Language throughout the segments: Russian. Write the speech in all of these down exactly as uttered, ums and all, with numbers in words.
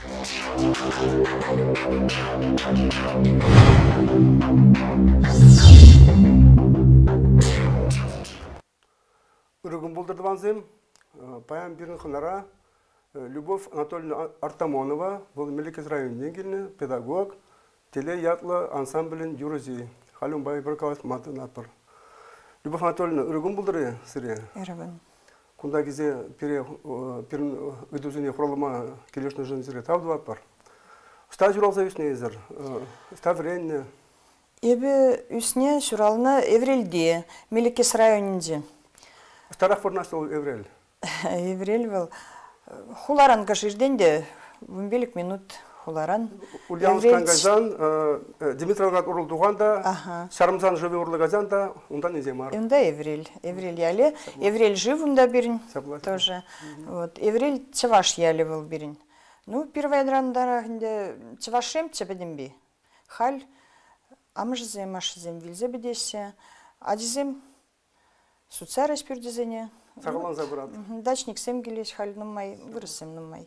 Урыгын болдырдыванзым, паян бирин хынара Любовь Анатольевна Артамонова, был Меликес районнен келіні, педагог, теле ятлы ансамблін юрызи, халюн бай біркалас матын атпыр. Любовь Анатольевна, урыгын болдыры сірі? Ирабын. Кунда кезе пирин үдізіне құралыма келешні жын сірі тавды атпыр. Ста жүралса үсіне езір? Ста вренне? Ебі үсіне жүралына Еврелде, Меликес районненде. Старах форнасы ол Еврел? Еврел был. Хуларан каширденде, он минут хуларан. Ульяновскан газан, Димитровград урыл туғанда, Шарымзан живы урлы газанда, ондан незе мар? Онда Еврел. Еврел яле. Еврел жив онда берін тоже. Еврел Чаваш яле был берін. Ну, первая драндарағында Чавашем чебеден бе. Халь, амжызем, ашызем вилзе бедесе, адизем суцар эспюрдизене. Сағылан забырат. Дачник сем келеш, халь нумай, вырысем нумай.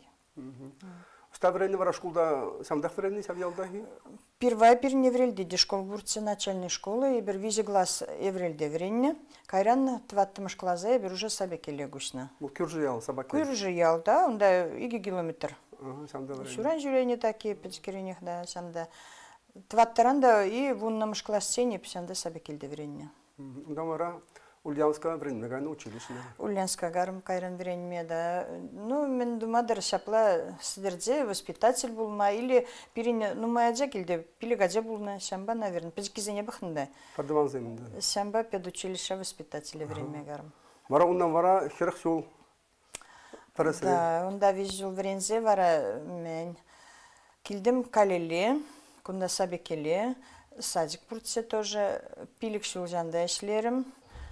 Ста вренне вара школда, самдах вренне савьялдаги? Первая перне Еврельде школ бурце начальной школы, и бер визе глаз Еврельде вренне. Кайран тваттымыш клаза, и бер уже сабе келе гусна. Бұл күржі ял, сабаке? Күржі ял, да, онда иги километр. Самда вренне. Шуран жүрейне такие, печкеренех, да, самда. Тваттаранда и вуннамыш класс сене, писанда сабе келде вренне. Онда вара Ульяновская вренне, гайна училищне? Ульяновская гарым кайран вренне, да. Ну, мен думадыр шапла сидерде воспитатель булма, или перене, ну, маядя келде, пилигадя булна, шамба, наверное, печкизене бахында. Пардаван земінде? Шамба педучилища воспитателя вренне гарым. Вара ондан вара херх жол парасыры? Да, онда виз жол врензе вара мен. Келдім калеле, кунда сабе келе, садик буртсе тоже, пилик жол жанда эшлерім.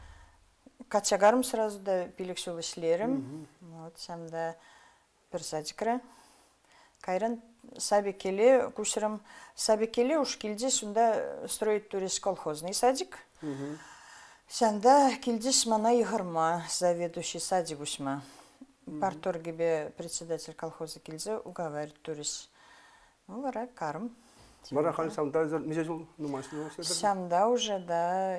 Качагарым сразу да пилик жол эшлерім. Вот, самда бір садикра. Кайран сабе келе, кушырым, сабе келе уж келде, шунда строить турис колхозный садик. Санда келдеш мана игырма, заведующий садик ушма. Парторгебе председатель колхоза келзе уговаривает турис. Ну, вара карм. Вара хали самда меже жол нумашны? Самда уже, да.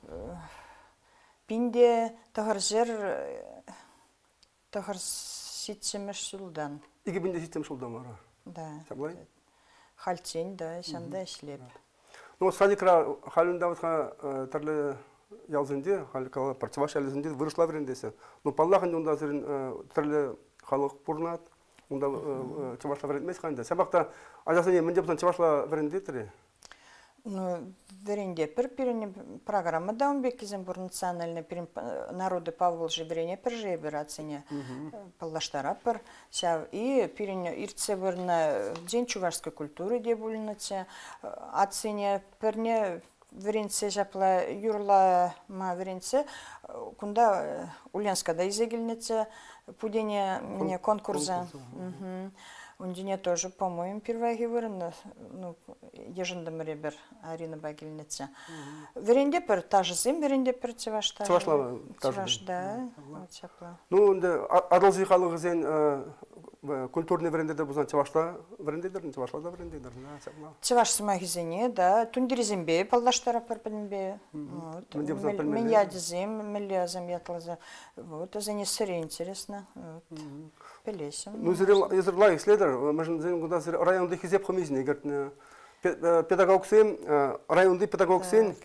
Пинде тағыр жер, тағыр ситсемеш жылдан. Иге бинде ситсем жылдан вара? Да. Саблай? Хальцень, да, самда ишлеп. Ну, садикра халында ватха тарлы ялзынде, халыкала парчаваш ялзынде вырышла врендесе. Ну, паллахын онда зырын тарлы халық бұрнат, онда чавашла врендмес қанда. Сабақта ажасыне менде бұтан чавашла врендетірі? Ну, веренде пер перене программа да он бекизем бур национальный перен народы Поволжья верене пер же операцияне паллаштара пер ся и перене ирце бурна день чувашской культуры де булнате оцене перне веренце жапла юрла ма веренце кунда Ульянска да изегильнете пудене мне конкурса. Ундине тоже, по-моему, первая говорила, ну, ежендем ребер Арина Багильница. Веренде пер та же зим, веренде пер Чавашта. Чавашла Чаваш, да. Вот чапла. Ну, адалзы халығы зен культурный верендеде бузан Чавашла верендедер, Чавашла да верендедер. Чаваш смагизене, да. Тундиризембе, палдаштара перпенбе. Мен ядизем, мелязем ятлаза. Вот, это не сыре интересно. Пелесим. Ну, изерла исследер, можем зен куда районды хизеп хомизне, говорит, педагог сын, районды педагог сын,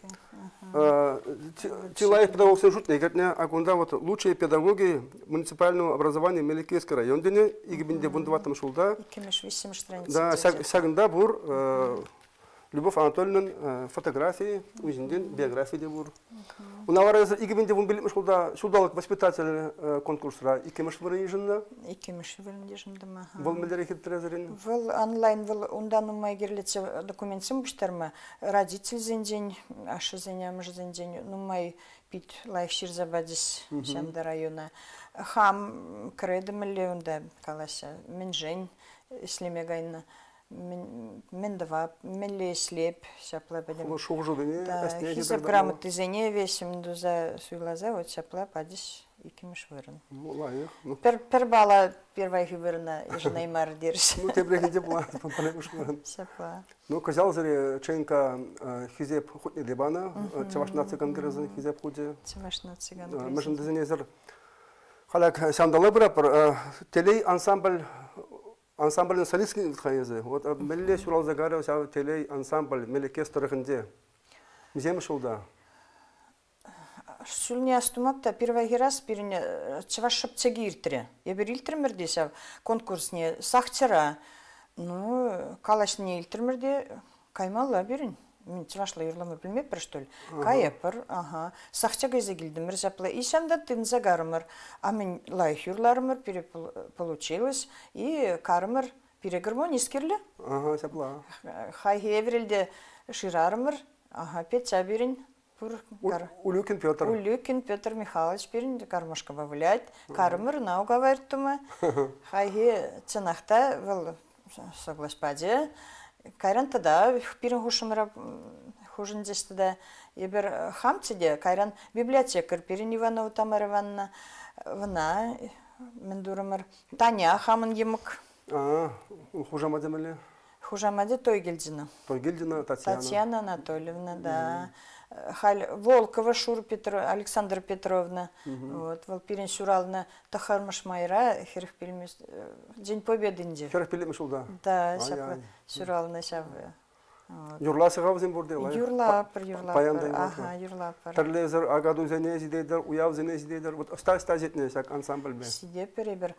Чилаев педагог сын шутный, говорит, а куда вот лучшие педагоги муниципального образования Меликейской райондыне, и гибнде бундуватым шулда. Да, сагында бур Любовь Анатольевна фотографии, узинден биографии де бур. У нас и гибнде бун билим шулда шулдалык воспитательный конкурсра, и кемеш вырыжында. И кемеш вырыжында ма. Вол мелдер хитрезерин. Вол онлайн вол ундан умай герлице документсим буштарма родитель зендень, ашы зеням зендень, ну май пит лайф ширзабадис шамда района. Хам кредемле унда каласа менжень слемегайна. Мен два, мен леслеп, шапла بدم. Шоу жодыне. Да, хизеп грамоты зене весим дуза суйлаза, вот шапла падиш икимиш вырын. Лайық. Пер пер бала первая вырна и жена имар дерш. Ну те брехи дебла, понемуш вырын. Сапа. Ну казал зре ченка хизеп хутни дебана, чавашна цыган грызын хизеп худе. Чавашна цыган. Мәшін дизенезер. Халак сандалы бирапыр телей ансамбль ансамбльның солистский хайызы. Вот мелле шурал загаров ша телей ансамбль мелекес торыхынде. Мизем шулда. Шулне астумапта первый раз перене чавашып цегиртре. Я бер илтермерде ша конкурсне сахтера. Ну, калашне илтермерде каймалла берин. Мен чавашла юрламы билмеп бир что ли. Каяпыр, ага. Сахчага изегилдимер жапла. И шамда тын загарымыр. А мен лайх юрларымыр пере получилось. И карымыр пере гармонискерле. Ага, жапла. Хай хеврилде ширарымыр. Ага, петя берин. Улюкин Петр. Улюкин Петр Михайлович берин гармошка бавлять. Карымыр науга вайртума. Хай ценахта вел согласпаде. Кайран тада пирин хушымра хужин дестеда ебер хамцеде кайран библиотекар пирин Иванова Тамара Ивановна вона мендурамар Таня хамын емик. А, хужамаде меле. Хужамаде Тойгельдина. Тойгельдина Татьяна. Татьяна Анатольевна, да. Халь Волкова Шур Петро Александра Петровна. Вот, вол пирин Шурална Тахармаш Майра херх пилмес День Победы инде. Херх пилмеш шулда. Да, шапла Шурална шап. Юрласы гавзен бурде лай. Юрлапыр, юрлапыр. Ага, юрлапыр. Терлезер агаду зене зидейдер, уяв зене зидейдер. Вот оста стазетне сак ансамбль бе. Сиде перебер.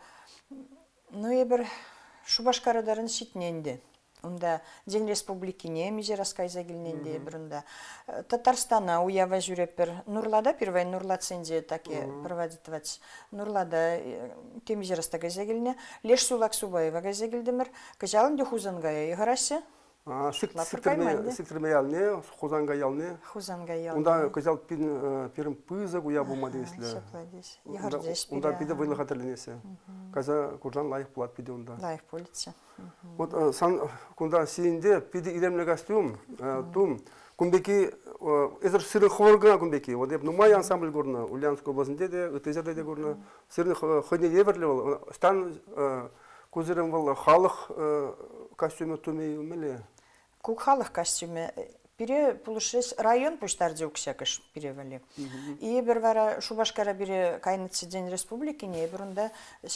Ну ебер Шубашкарадарын шитненде. Унда День Республики не миже рассказа гилненде брунда. Татарстана уява жүрепер. Нурлада первый Нурла цензе таки проводитвать. Нурлада темиже рассказа гилне. Леш Сулак Субаева газа гилдемер. Кажалын де хузангая играсе. А, сиктерме ялне, хузанга ялне. Хузанга ялне. Унда кажал пин пирим пыза уя булмады если. Шапладес. Игрдес. Унда пиде вылы хатерленесе. Каза куржан лайх плат пиде унда. Лайх полиция. Вот сан кунда сиинде пиде илемле костюм, тум кумбеки эзер сыры хворга кумбеки. Вот деп нумай ансамбль горна, Ульяновской областінде де, Ытезерде де горна. Сыры хыне еверле бол. Стан кузерем бол халық костюмы тумей умеле. Кук халық костюме. Бире пулышес район пуштарде уксякыш биревали. И бир вара Шубашкара бире кайнытсы День Республики не бирунда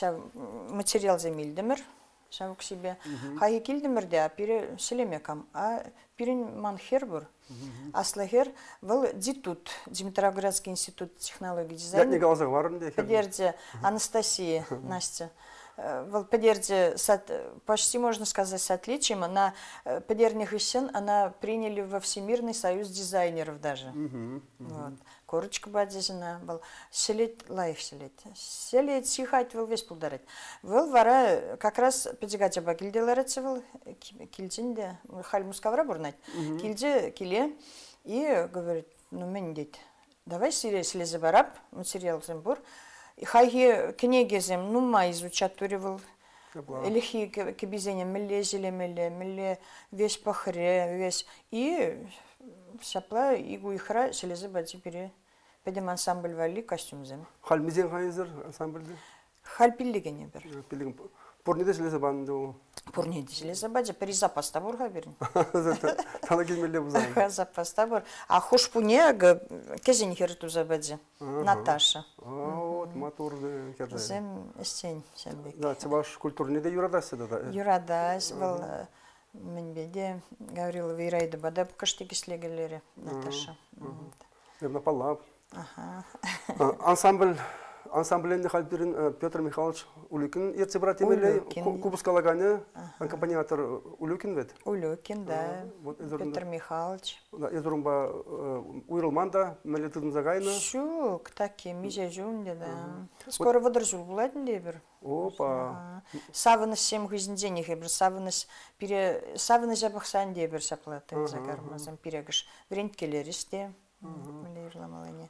материал земилдемир. Шавук себе. Хай килдемирде, а бире селемекам. А бирин манхер бур. Аслахер был дитут, Димитроградский институт технологий дизайна. Я не глаза варен. Подерде Анастасия Настя. В Подерде почти можно сказать с отличием. На Подерних Ищен она приняли во Всемирный союз дизайнеров даже. Вот. Корочка бадизина был. Селить лайф селить. Селить сихать был весь полдарать. Был вара как раз подигать оба кильделарец был кильдинде халь мускавра бурнать. Кильде киле и говорит, ну мен дит. Давай слезы бараб материал зембур. Хайги книгезем нума изучать туревал. Элихи кебизене милле зелемеле, милле весь пахре, весь и шапла и гуихра селезы бади пере. Педем ансамбль вали костюм зем. Халь мизен хайзер ансамбльде? Халь пиллигене бер. Пиллиген. Порниде селезы банду. Порниде селезы бади пери запас табор хаберин. Тана келмеле бузан. Запас табор. А хуш пуне кезен херту забади. Наташа. Вот моторды керде. Зем эстень сенбек. Да, чебаш культурниде юрадасы да. Юрадас был мен беде Гаврилова Ирайда бадап кыштык ислегелери Наташа. Евна Паллап. Ага. Ансамбль ансамбльінде халбирин Петр Михайлович Улюкин ерте брат емелей Кубускалагане аккомпаниатор Улюкин вет. Улюкин, да. Петр Михайлович. Да, езурумба уйрылманда мелетидин загайна. Шук таки миже жунде да. Скоро выдержу буладин дебер. Опа. Савыныс сем гызинде хебер савыныс пире савыныс жабахсан дебер шаплатын загармазам пирегиш вренткелеристе. Милерламалане.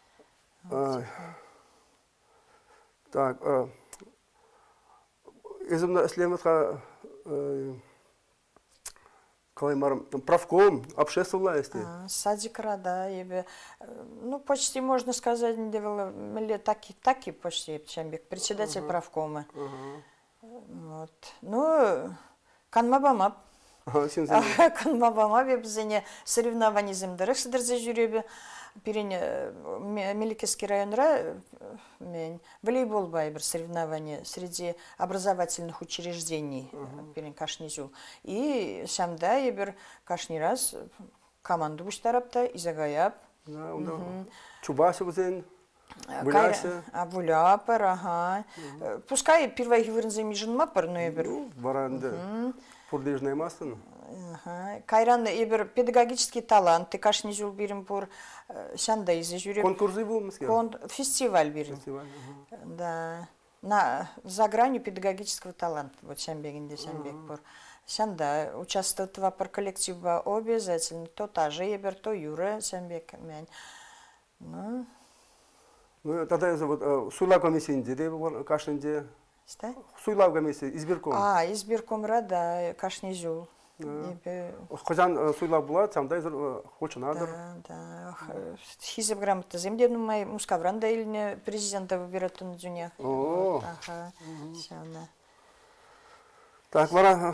Так, изумно слематха Калаймаром, правком, общество власти. Садикра, да, ебе, ну, почти можно сказать, не таки, таки почти, Чамбек, председатель правкома. Вот. Ну, канмабамап. Канмабамап, ебзене, соревнования земдерых сидерзе жюребе. Пирень Меликесский районра волейбол байбер соревнования среди образовательных учреждений пирень Кашнизю. И шамда ебер Кашни раз команду буштарапта изагаяп. Чубасевзен, Булясе. А Буляпар, ага. Пускай первая гивырнзе мижинмапар, но ебер. Варанды. Пурдежная масса. Кайран ебер педагогический талант, ты Кашнизюл бирим пур шанда из жюри. Конкурсы был мске? Фестиваль бирим. Да. На за гранью педагогического таланта. Вот Шамбегинде Шамбек пур. Шанда участвовать в пар коллектива обязательно. То та же ебер, то Юра Шамбек мянь. Ну. Ну тогда вот суйлав комиссиинде де Кашнинде. Что? Суйлав комиссия избирком. А избирком рада Кашнизюл. Хожан суйлав була, там да хочет надо. Да, да. Хизеб грамота земде, ну май мускавранда или президента выбирать на дюнях. О. Ага. Шана. Так, вара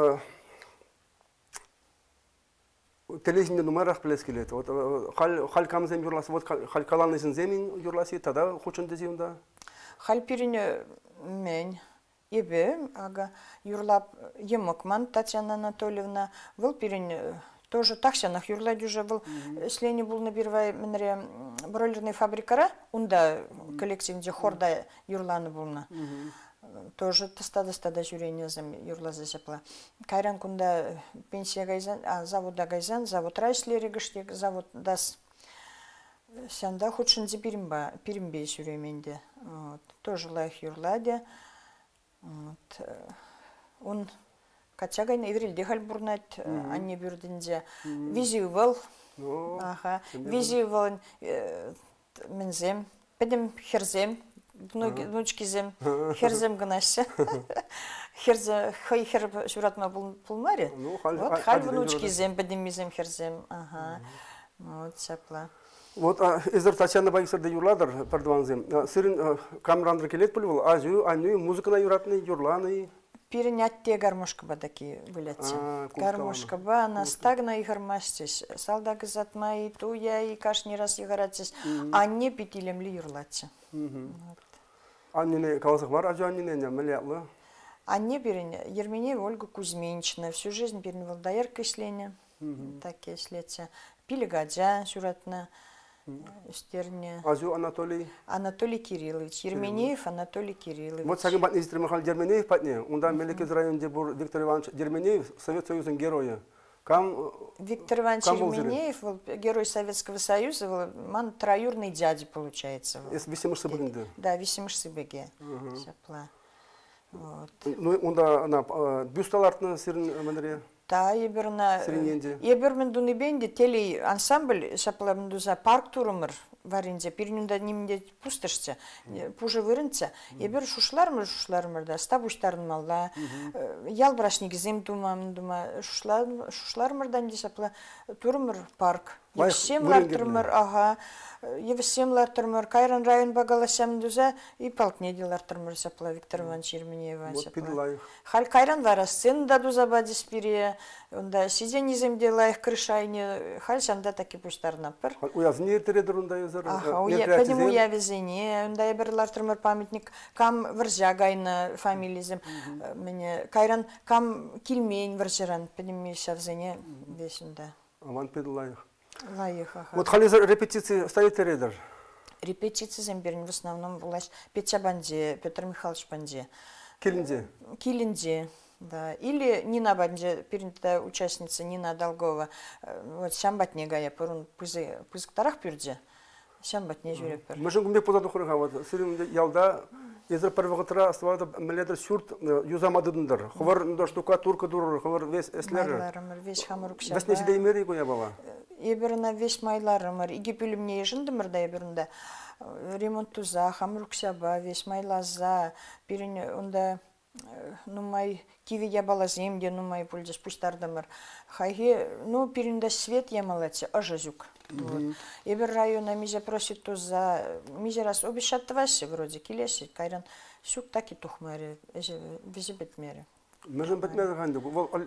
телевидение номерах плескилет. Вот хал хал камзем юрлас, вот хал каланнысын земин юрласи, тогда хочет дезиунда. Хал пирине мен. Ебе, ага, юрлап емокман Татьяна Анатольевна, был пирень тоже таксянах юрладь уже был, если не был набирвай менре бройлерный фабрикара, унда коллективде хорда юрланы булна. Тоже тастада стада жюрение зам юрла засепла. Кайран кунда пенсия гайзан, а завода гайзан, завод райслери гыштек, завод дас. Сянда худшинзе пиримба, пиримбе жюременде. Тоже лайх юрладе. Вот. Он качагайна иврилде хальбурнат, анне бюрденде визивал, ага, визивал мензем, педем херзем, внучки зем, херзем гнася, херзе хай хер шуратма пулмаре, вот халь внучки зем, педем мизем херзем, ага, вот сапла. Вот изер Татьяна Байсерде юрладыр пардуанзем. Сырын камерандыр келет пулвал, азю, аню музыка на юратный юрланы. Перенять те гармошка ба таки вылетцы. Гармошка ба на стагна и гармастись. Салдак затма и туя и кашни раз игаратись, а не пятилем ли юрлатцы. Анне каласах бар, азю анне не мэлялы. Анне переня Ерменеева Ольга Кузьминична всю жизнь переневал доярка исленя. Такие слетя. Пили гаджа сюратна. Стерня. Азю Анатолий. Анатолий Кириллович. Ерменеев Анатолий Кириллович. Вот сагин батни истримахал Ерменеев патне. Унда Меликез районде бур Виктор Иванович Ерменеев, Совет Союзын героя. Кам Виктор Иванович Ерменеев, герой Советского Союза, ман троюрный дядя получается. Из Висимышсыбыгынды. Да, Висимышсыбыге. Вот. Ну, унда на бюсталартны сирин манере. Та еберна. Ебермен дунибенде телей ансамбль шаплабндуза парк турумыр варинде пирнюнда нимде пустышча пуже вырынча ебер шушлармыр шушлармыр да стабуштарын малла ялбрашник зем думам дума шушлар шушлармырдан де шапла турумыр парк Евсемлар турмыр ага Евсемлар турмыр Кайран район багаласам дуза и полкне делар турмыр шапла Виктор Иванович Ерменеева шапла Халь Кайран вара сцена дуза бадиспирия онда сиден иземде лайх крышайне халь шанда таки пуштарна пыр уязни ертередер унда юзар ага уя уявезене онда еберлар турмыр памятник кам выржагайна фамилизем мне Кайран кам килмень выржаран педеми шавзене весь онда аман педлайх лайх ага вот хали репетиции стоит редер репетиции земберн в основном власть Петя Банде Петр Михайлович Банде Килинде Килинде. Да, или Нина Банде, перед участница Нина Долгова, вот Шамбатне гая, порун пызы пызыктарах пюрде, Шамбатне жюрепер. Мы же гумде позаду хурга, вот сырым ялда, езер первоготра оставада меледер сюрт юзамадындыр. Ховар ndo штукатурка дур, ховар весь эслер. Майларымыр, весь хамурукша. Весь нечде имери гоя бала. Еберна весь майларымыр, иги пүлімне ежіндімір да еберінде ремонт туза, хамурукша ба, весь майлаза, перен онда нумай киви ябала земде, нумай пульдес пустардамыр. Хайге, ну, перенда свет ямалаце, ажазюк. Ебер района мизе просит то за... Мизе раз обещаттываsse, вроде, келеси, кайран, сюк таки тухмаре, визе бетмере. Можем бетмере ханды.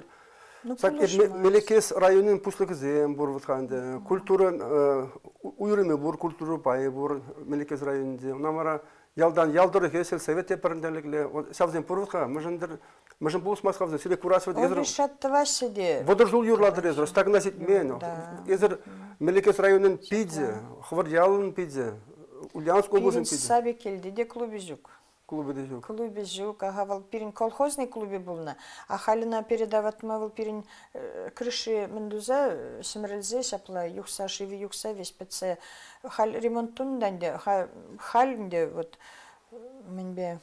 Мелекес районын пуслыгызем бур ватханды. Культура, уйрыме бур, культура байы бур, Мелекес районында. Намара ялдан ялдыры кесел совет тепарынделегле. Савзем пурватха, можем можем булс масхавзен, сире курасват езер. Обещаттываsse де. Водоржул юрладыр езер, стагнасит мен. Езер Мелекес районын пидзе, Хвардялын пидзе, Ульяновск областын пидзе. Саби келди де клубизюк. Клубы де жук. Клубы жук, ага, вал пирин колхозный клубе булна. А халина передаватма вал пирин крыши мендуза симрелзе сапла юкса шиви юкса весь пце хал ремонтунданде халинде вот менбе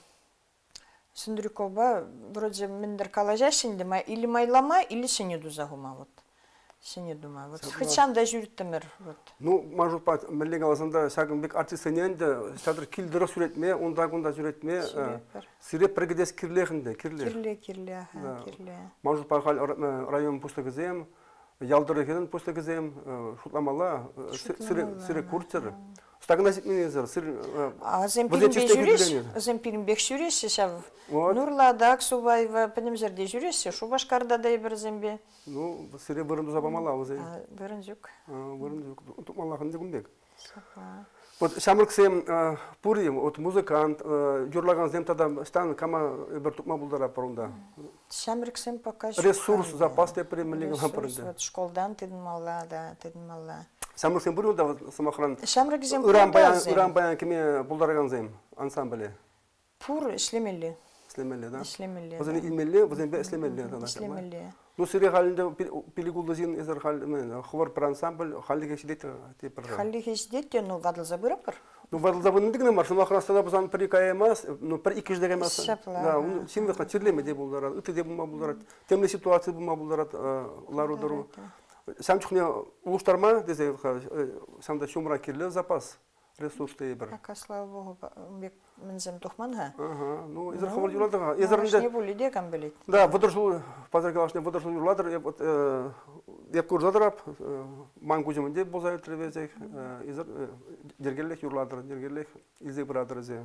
Сындрюкова вроде мендер калажашинде ма или майлама или сенеду загума вот. Сене думаю, вот хотям да жүрттемер вот. Ну, может быть, миллион алсанда сагынбек артистененде стадыр килдиры сүретме, онда гонда сүретме, сире пригедес кирлехинде, кирле. Кирле, кирле, кирле. Может быть, район пустыгызем, ялдыры хеден пустыгызем, шутламала, сире сире куртер. Стагнасит менезер, сире. Азем пиринбе жүреш, азем пиринбек жүреш, шав. Нурладак Субаева, пенемзерде жүреш, Шубашкарда да ибер зембе. Ну, сире бұрынды забамала ауыз. Бұрынжук. Бұрынжук. Тұқмалақын дегімбек. Вот шамырксем пури, вот музыкант, юрлаган земтада стан кама бір тұқма бұлдара парунда. Шамырксем пока ресурс, запас тепері мілігін ғапырынды. Вот школдан тедін мала, да, тедін мала. Шамырксем пури да самахран. Шамырксем Уран баян кеме бұлдараган зем, ансамбле. Пур ішлемелі. Іслемелі, да? Іслемелі. Возен илмелі, возен бе іслемелі. Іслемелі. Ну, сире халinde пилигулда зин эзер хал хвар про ансамбль халли кешидет тепер. Халли кешидет, ну вадыл забырапыр. Ну вадыл забын дигне марш, ну ахрастада бузан прикая эмас, ну бір екі жүздегі эмас. Да, ну символ тирлеме де булдара, үтө де булма булдара, темле ситуация булма булдара ларудору. Сам чухне улуштарма дезе самда шумра кирле запас. Ресурс тейбер. Пока, слава богу, мензем тухман ха. Ага, ну изер хвар юладага. Изер не були де кам билет. Да, водоржул, пазаргалашне водоржул юладыр, вот я курзадрап, мангуземде бозай тревезек, изер дергеллек юладыр, дергеллек изе брадыр зе.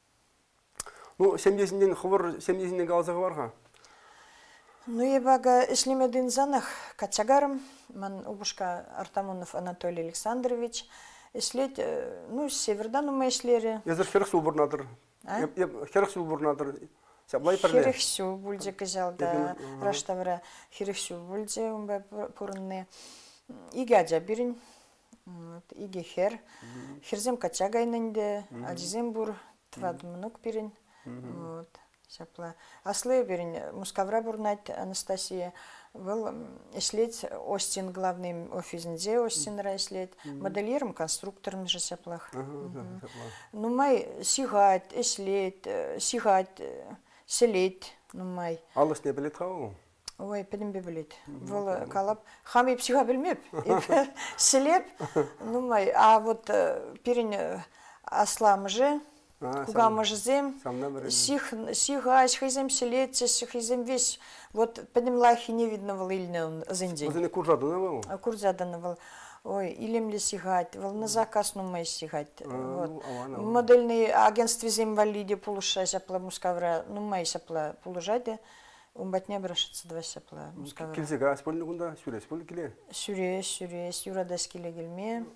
Ну, семьдесинден хвар, семьдесинден галзага барга. Ну, я бага ишлемедин занах качагарым, ман убушка Артамонов Анатолий Александрович. Ислет, ну, с севердан ума ишлери. Езер херхсу бурнадыр. Херхсу бурнадыр. Херхсу бульде казал, да, раштавра херхсу бульде умба пурны. Игадя бирин, иге хер. Херзем качагайнынде, аджизем бур, твадмнук бирин. Вот, сапла. Аслы бирин, мускавра бурнать Анастасия. Был ислет Остин главный офисінде, Остинра ислет, модельером, конструктором же сяплах. Ну май сигать, ислет, сигать, селет, ну май. Аллас не билет хау? Ой, педем билет. Был калап, хами психа билмеп, селеп, ну май. А вот перень аслам же. Куга можем, сих сигать, хизем селеться, хизем весь. Вот поднимлахи не видно вал ильне зенди. Вот не курзаданавал. А курзаданавал. Ой, илем ли сигать, вал на заказ ну май сигать. Вот. Модельный агентство земвалиде полуша сапла мускавра, ну май сапла полужаде. Умбат не брашится два сапла мускавра. Килзега спольный гунда, сюрес, спольный киле. Сюрес, сюрес, юрадас киле гельме.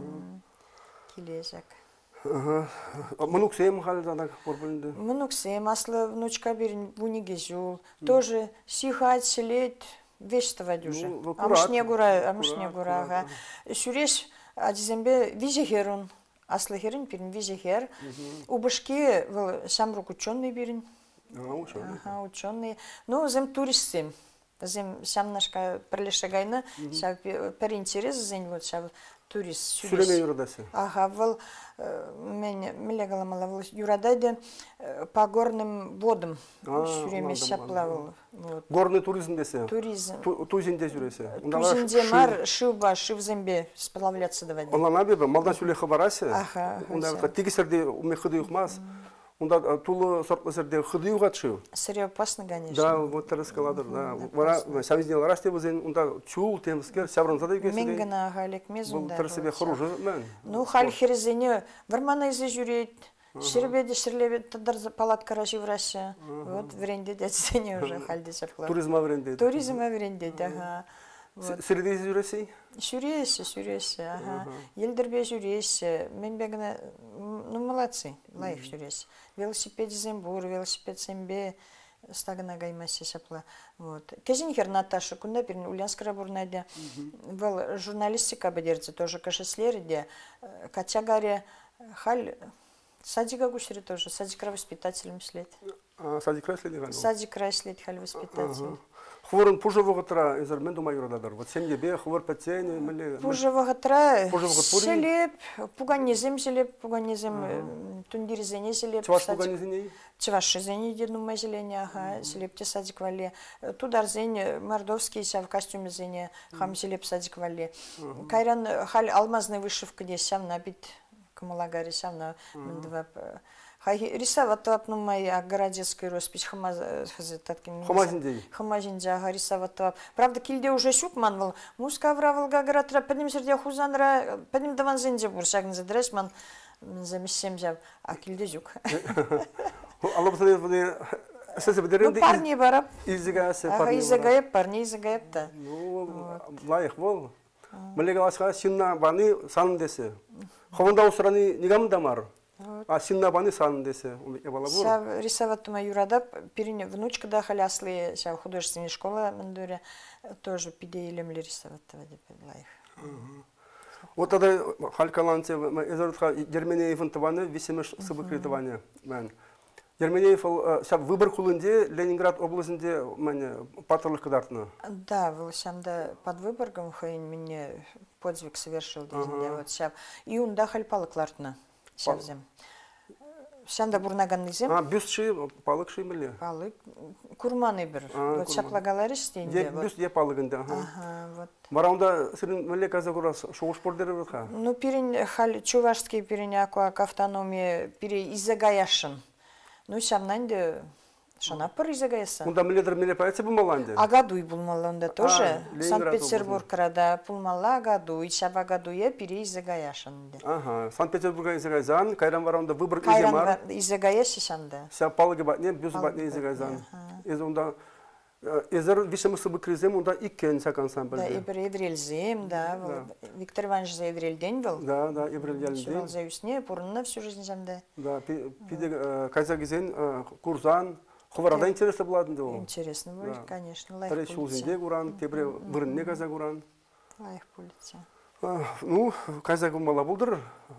Килезак. Ага. Мнуксем халдана порбылды. Мнуксем, аслы внучка берин буниге жул. Тоже сихать, селет, вештова дюже. Амшне гура, амшне гура, ага. Сюреш, адизембе визихерун. Аслы херин берин визихер. Убышки, сам рук ученый берин. Ага, ученый. Ага, ученый. Ну, зем туристсем. Зем сам нашка прилешагайна, сам пер интерес зен вот сам турист. Сүреме юрадасы. Ага, вол мен милегаламала вол юрадайды по горным водам. Сүреме саплавал. Горный туризм десе. Туризм. Тузинде жүресе. Тузинде мар шуба, шивзембе сплавляться давать. Онлана бебе, малдан сүле хабарасе. Ага. Онда тигисерде умехыды юхмас. Унда тулы сортлы сырде хыдыю гатшы. Сырье опасно, конечно. Да, вот эскалатор, да. Вара самизнел расте бузен, унда чул темскер, сябрын зады кесиде. Мен гына галек мезунда. Бұл себе хуружы мен. Ну, халь херезене, вармана изе жүрет, шербеде шерлебе тадар палаткара живрасы. Вот вренде децене уже халь десерклар. Туризма вренде. Туризма вренде, да. Среди жүресі? Жүресі, жүресі, ага. Елдербе жүресі, мен бегіне, ну, молодцы, лайық жүресі. Велосипед зембур, велосипед зембе, стагына гаймаси шапла. Вот. Кезинхер Наташа, кунда перен Ульянскара бурнайде. Был журналистика бедерцы, тоже кашеслерде. Катягаре, халь, садика гушери тоже, садикра воспитателем след. А, садикра след гану? Садикра след, халь воспитатель. Хворын пужевого тра, изер мен думаю радар. Вот семье бе, хвор патени, мели. Пужевого тра, селеп, пуганизм селеп, пуганизм, тундиризене селеп. Чваш пуганизене? Чваш шизене дену мазелене, ага, селеп те садик вале. Тудар зене, мордовский ся в костюме зене, хам селеп садик вале. Кайран халь алмазный вышивка де сям набит, камалагари сям на два. Рисовать ну моя городецкая роспись Хамазиндей. Хамазиндей, ага, рисовать. Правда, кильде уже щук манвал. Муска вравал гагратра, подним сердя хузанра, подним даван зенде бур, шагн задрес ман замесем взяв, а кильде жук. Алло, посмотри, ну парни бараб. Изыгайся, парни. Ага, изыгайып, парни изыгайып-то. Ну, лайық бол. Мелегаласқа синна баны санын десе. Ховында усраны негамында мар. А синна баны санын десе. Ся рисовать моя юрада, перене внучка да халясли, ся художественная школа мандуре тоже пиде илемли рисовать лайық. Вот тогда халькаланцы, изоротха Германия Ивантованы, весемеш сыбыкритования. Германиев выбор кулынде Ленинград областінде мәне патрлық кадартына. Да, был сам да под Выборгом хайн мне подвиг совершил дезінде вот сам. И он да хальпалыклартына сявзем. Сам да бурнаганнызем. А бюстши палык шимели. Палык курманы бір. Вот шаплагалары стенде. Бюст я палыгында. Ага, вот. Мараунда сирин меле казагурас шоуш пордері бұрқа. Ну пирин халь чувашский пирин акуа автономия пири изагаяшын. Ну, сямнанде шанапыр изагаяса. Онда миледер миле паяцы булмаланде? Агадуй булмаланда тоже. Санкт-Петербург крада булмала Агадуй, шаб Агадуя пири изагаяшынде. Ага, Санкт-Петербурга изагайзан, кайран вараунда выбор иземар. Кайран изагаясы шанда. Ся палыгы батне, бюз батне изагайзан. Из онда Эзер вишемысы быкризем, онда иккен сакан самбылды. Да, ибір еврелзем, да. Виктор Иванович за еврельден был. Да, да, еврельден. Сюрал за юсне, порынна всю жизнь замда. Да, пиде кайзагизен, курзан, ховарада интересно было. Интересно было, конечно, лайх пулица. Шулзинде гуран, тебе вырынне кайзагуран. Лайх пулица. Ну, кайзагум мала булдыр.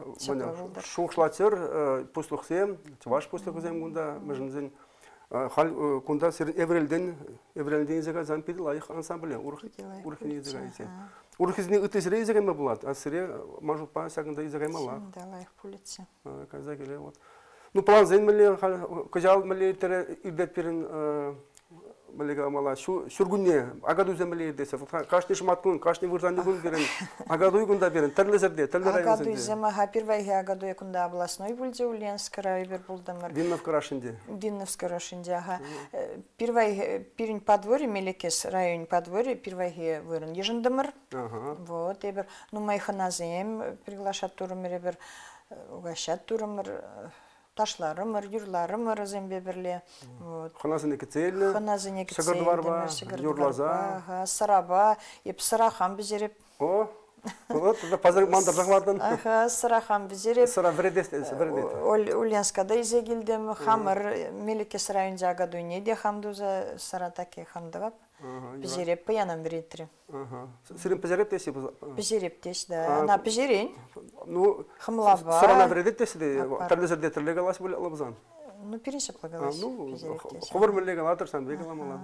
Шоушлатер, пустухсем, чаваш пустухсем гунда, межнзен. Хал кунда сер еврелден еврелден изага зампиди лайық ансамбле урх урхини изага исе. Урхизни үтесре изага ма булат, а сире мажупа сагында изага мала. Да лайық пулица. Каза келе вот. Ну план зен меле хал кажал меле тере идет перен мелега мала шургунне агаду земле десе. Кашни шматкун, кашни вурзанды гун берен. Агаду гунда берен. Терлезерде, терлер районында. Агаду зема хапирвай агаду якунда областной булде Ульяновск райбер булдамар. Винновка рашинде. Винновска рашинде, ага. Первай пирин подворье Мелекес район подворье, первай вырын ежендамар. Ага. Вот, ебер. Ну майханазем приглашат турымыр ебер, угощат турымыр. Ташларымыр, юрларымыр зембе берле. Ханазыне кецелі, Ханазыне шагырдварба, юрлаза, сараба, еп сарахан бізереп. О, вот, пазар мандар жағладын. Аха, сарахан бізереп. Сара вредесті, вредесті. Ульянскада изе келдім, хамыр, Мелекес районда Агадуйне де хамдуза саратаке хамдығап. Пізереп паянам вредтірі. Сирин пізереп тесі? Пізереп тесі, да. Ана пізерен. Ну, Хымлаба. Сарана вредет тесі де, тәрлезерде тірлі қаласы бөлі алабызан? Ну, переншіп қаласы. Ну, ховар мүлі қалатыр, сан бей қаламала.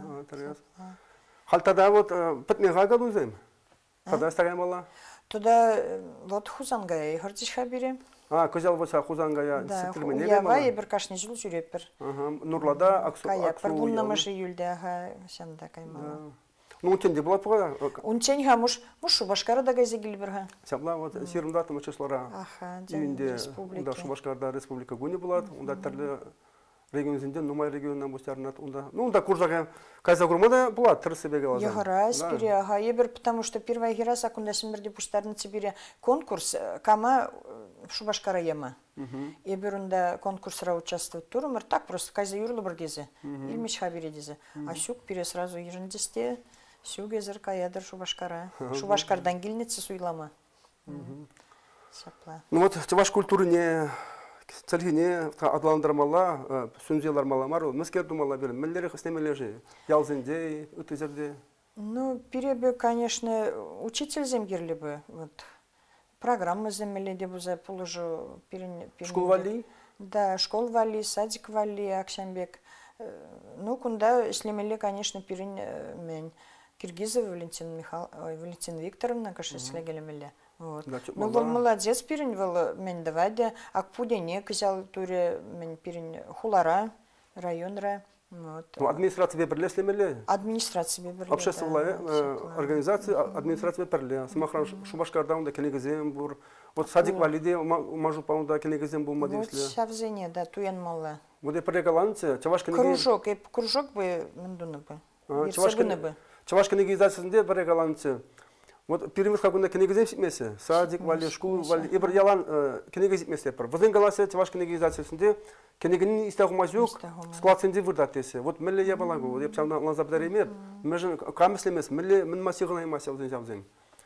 Халтада вот пітмен ғаға дұзайм? Қада істағайм ала? Туда вот хузанға ғырдышқа берем. А, көзел болса хузанға сеттілмене ғайм ала? Ява, ебір қашны жыл жүреппір. Нұрлада, Аксу... Кая, пірдуннамышы юлде аға сәнда қаймала. Ну, үнтенде болады бұға? Үнтен ға мұш, мұш Шубашқары да ғайзе келбір ға. Сәбла, вот, сирымда атымы чыслара. Аха, республика. Шубашқарда республика гүні болады, онда тәрлі регионында, Нумай регионынан бустарнат, онда. Ну, онда куржага кайса курмада була, тырсы беге лазан. Ягара, спири, ага, ебер, потому что первая герас, акунда симберди бустарны цибире конкурс, кама Шубашкара ема. Ебер онда конкурсра участвовать турмар, так просто кайса юрлы бір дезе, илмеш хабире дезе. А сюк пире сразу ежіндесте, сюк езір каядыр Шубашкара. Шубашкардан келнетсе суйлама. Сапла. Ну вот, ваш культуры не цельгине адландырмала, сүнзелармала мару, мәскер думала берем, мәлләре хыстемележи, ялзенде, үтезерде. Ну, перебе, конечно, учитель земгерли бы, вот. Программы земли, где бы за положу перен. Школ вали? Да, школ вали, садик вали, Акшамбек. Ну, кунда, если мели, конечно, перен мен. Киргизова Валентина Михаил, Валентина Викторовна, конечно, слегали мели. Вот. Да, ну, был молодец, перен был мен давайте, а к пудене, казал туре мен перен хулара, районра. Вот. Ну, администрация берлесли мели? Администрация берлесли. Общественная да, организация, администрация берлесли. Самахран Шубашкарда, да, Кенигазем был. Вот садик валиде, мажу паунда, Кенигазем был модельсли. Вот шавзене, да, туян мала. Вот и прегаланцы, чаваш Кенигазем. Кружок, и кружок бы, мендуна бы. Чаваш Кенигазем прегаланцы. Вот перевод как на Кенигазем симесе, садик вали, школ вали, и бір ялан Кенигазем симесе. Вызын галасе, чаваш Кенигазем Кенегин истагумазюк складценди вырдатесе. Вот милле я балагу, я псам на лазабдаремет. Межен камеслемес милле мен масигына масяв зен жавзен.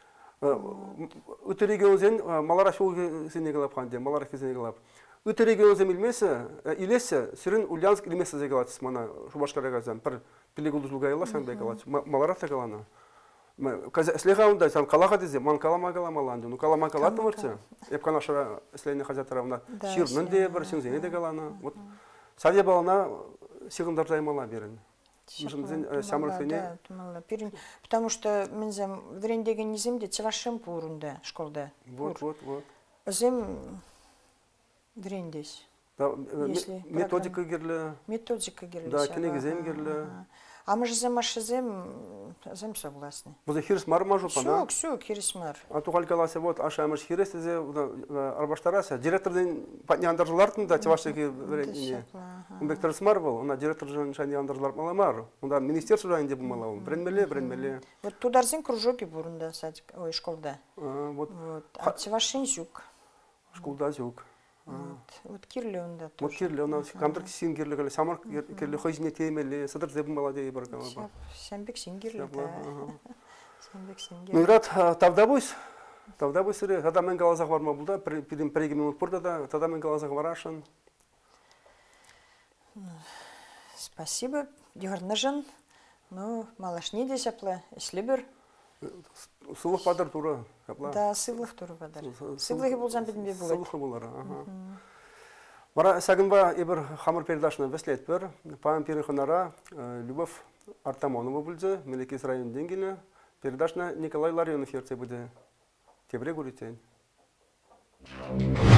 Үтө регионзен малара шул сенегалап ханде, малара кезенегалап. Үтө регионзен билмесе, илесе сирин Ульяновск илмесе зегалатс мана Шубашкарагазан. Пир пилегулдузлуга ела сан бегалат. Малара тагалана. Слегаунда сам калаха дезе, ман калама каламаланды. Ну калама калатны вырце. Эп канашара слейне хазатаравна ширнын де бір синзене де калана. Вот садя балана сигындар займала берин. Потому что мензем врендеге низемде чавашем пурунда школда. Вот, вот, вот. Зем врендес. Методика герле. Методика герле. Да, кенегизем герле. А мы же за машизем, зем согласны. Вот хирс мар мажу пана. Сюк, сюк, хирс мар. А то халькалася вот аша маш хирс зе арбаштараса. Директорден патни андарлартын да чавашеги врендене. Бектор смар был, она директор жаншани андарларт маламар. Он министерство жанде бумалау. Бренмеле, бренмеле. Вот тударзин кружоки бурунда садик, ой школда. Вот. А чавашин сюк. Школда сюк. Вот Кирле он да. Вот Кирле он камдыр сингерле гале самар Кирле хозне темеле садыр зебм молодей баркама. Сямбек сингерле да. Сямбек сингерле. Ну рад тавдабуйс. Тавдабуйс ре тада мен галазак барма булда пирим преги минут порда да тада мен галазак барашын. Спасибо. Дигорнажан. Ну малашни десяпле, слибер. Сылық падар тура. Да, сылық тура падар. Сылығы болжан бедін бе болады. Сылығы болар. Мара сәгінба ебір хамыр передашына веслет бір. Паам перехонара Любовь Артамонова бұлды. Мелекес район денгені. Передашына Николай Ларионов ерце бұды. Тебре көрітен.